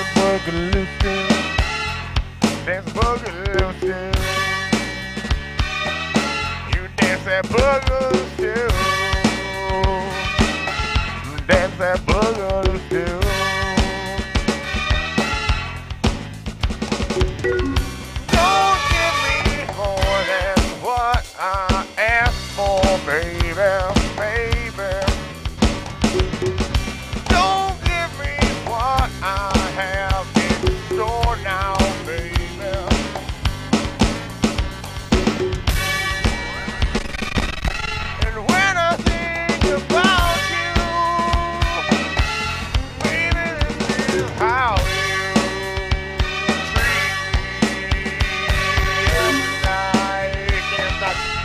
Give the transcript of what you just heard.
boogaloo still. Dance a boogaloo still. You dance that boogaloo still. Dance that boogaloo still. Don't give me more than what I asked for, baby, baby. Don't give me what I have in store now, baby. And when I think about you, baby, this is how you treat me. And I can't stop.